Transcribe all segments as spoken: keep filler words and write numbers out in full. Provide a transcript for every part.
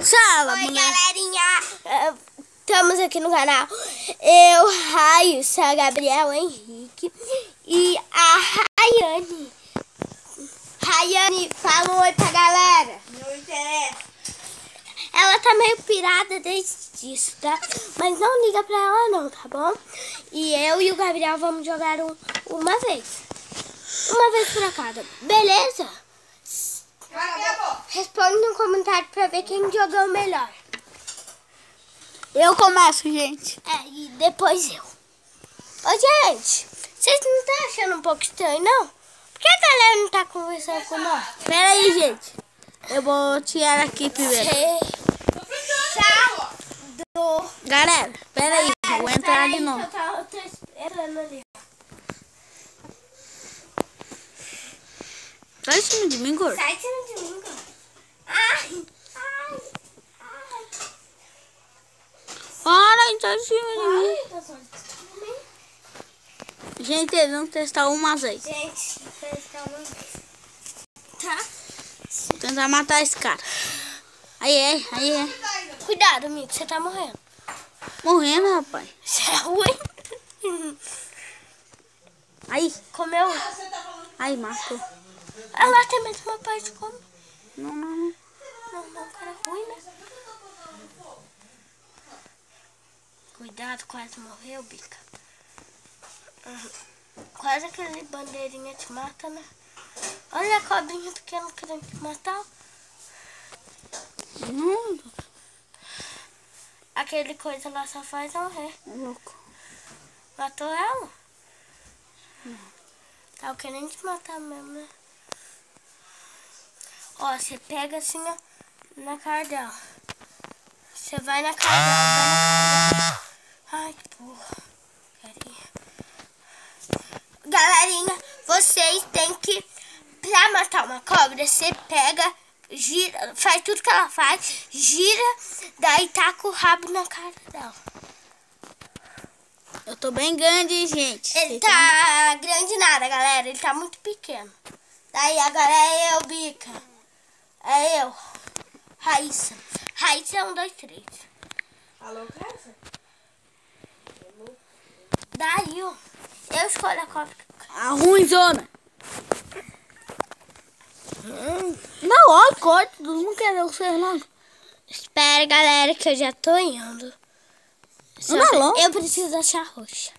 Fala, Oi, mulher. galerinha. Estamos aqui no canal. Eu, Raíssa, a Gabriel, Henrique e a Rayane. Rayane, fala um oi pra galera. Não interessa. Ela tá meio pirada desde isso, tá? Mas não liga pra ela não, tá bom? E eu e o Gabriel vamos jogar um, uma vez. Uma vez pra cada. Beleza? Responde no comentário pra ver quem jogou melhor. Eu começo, gente. É, e depois eu. Ô, gente, vocês não estão achando um pouco estranho, não? Por que a galera não tá conversando com nós? Pera aí, gente. Eu vou tirar aqui primeiro. Fechado. Galera, pera aí. Eu vou entrar de novo. Eu tô, eu tô esperando ali. Sai em cima de mim, gordo. Sai de cima de mim, cara. Ai, ai, ai. Para, sai em cima de mim. Ai, tá só de mim. Gente, vamos testar uma vez. Gente, testar uma vez. Tá? Vou tentar matar esse cara. Aí é, aí é. Cuidado, amigo, você tá morrendo. Morrendo, rapaz. Isso é ruim. Aí, Comeu? aí, matou. Ah lá, tem mais uma parte como. Não, não, não. Não, não, cara ruim, né? Cuidado, quase morreu, bica. Uhum. Quase aquele bandeirinha te mata, né? Olha a cobrinha pequena querendo te matar. Não, Aquele coisa lá só faz morrer. louco. Matou ela? Não. Tava querendo te matar mesmo, né? Ó, você pega assim, ó, na cara dela. Você vai na cara dela, vai na cara dela. Ai, que porra. Galerinha. Galerinha, vocês têm que, pra matar uma cobra, você pega, gira, faz tudo que ela faz, gira, daí taca o rabo na cara dela. Eu tô bem grande, gente. Ele tá grande nada, galera, ele tá muito pequeno. Daí agora é eu, Bica. É eu, Raíssa. Raíssa é um, dois, três. Alô, Cássia? Daí, ó, eu escolho a cobra. A ruimzona. Hum. Não, ó, corta. Todo mundo quer o ser logo. Espera, galera, que eu já tô indo. Só Anda que logo. eu preciso achar roxa.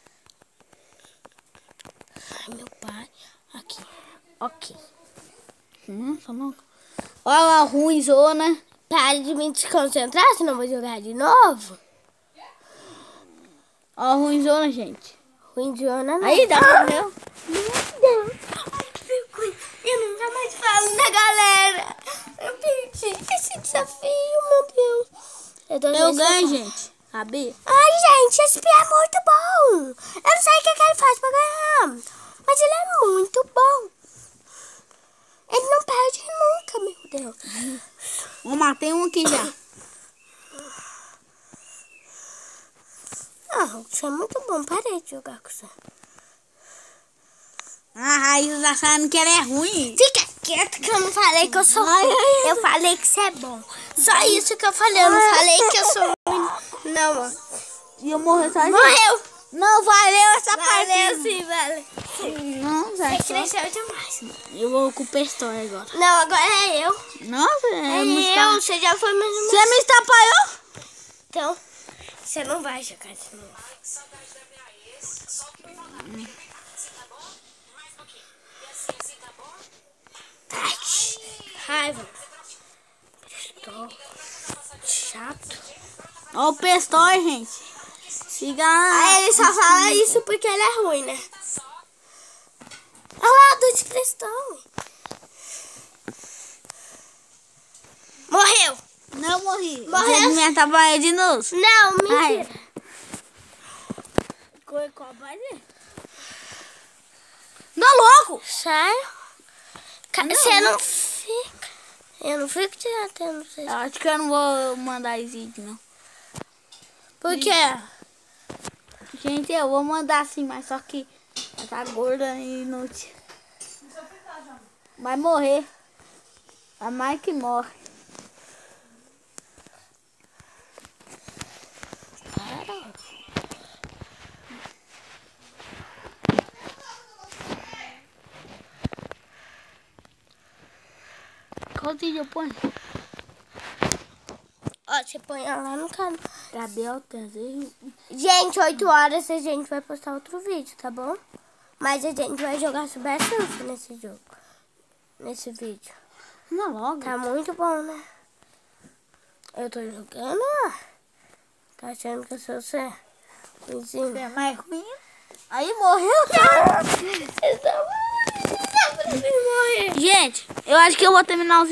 Ai, meu pai. Aqui. Ok. Nossa, louco. Ó, a ruimzona. Pare de me desconcentrar, senão eu vou jogar de novo. Ó, a ruimzona, gente. Ruindiona não. Aí, dá pra ver. Meu Deus. Ai, que vergonha. Eu nunca mais falo na galera. Eu perdi esse desafio, meu Deus. Eu, tô Eu nessa ganho, parte. gente. Sabia? Ai, gente, esse pia é muito bom. Eu não sei o que, que ele faz pra ganhar, mas ele é muito bom. Ele não perde nunca, meu Deus. Eu matei um aqui já. Ah, você é muito bom. Parei de jogar com você. A Raíssa tá sabendo que ela é ruim. Fica quieto que eu não falei que eu sou ruim. Eu falei que você é bom. Só isso que eu falei. Eu não falei que eu sou ruim. Não, mano. E eu morri sozinho. Morreu. Não valeu essa Valeu partida. sim, valeu. Não, Você Zé. cresceu demais. Eu vou com o pistol agora. Não, agora é eu. Nossa, É eu me eu. esta- Você já foi mais uma. Você me estapaiou? Então, você não vai jogar de novo. Ai, raiva. Estou chato. Ó o pistol, gente. Siga. Ah, ele só fala isso porque ele é ruim, né? Olha lá, dois cristão. Morreu. Não morri. Morreu. Você me atrapalhou de novo. Não, mentira. Ai. Qual vai ver? Não, louco. Sério? Ca- Não. Você não fica. Eu não fico te atendo. Eu acho que eu não vou mandar esse vídeo, não. Por quê? Gente, eu vou mandar sim, mas só que ela tá gorda e inútil. Vai morrer. A Mike morre. Qual vídeo eu ponho? Ó, você põe lá no canal. Gabriel Trazer. Gente, oito horas a gente vai postar outro vídeo, tá bom? Mas a gente vai jogar Super Surf nesse jogo. Nesse vídeo. Não, logo. Tá muito bom, né? Eu tô jogando, ó. Tá achando que eu sou você? Você é mais ruim? Aí morreu, cara. Vocês estão morrendo. Gente, eu acho que eu vou terminar os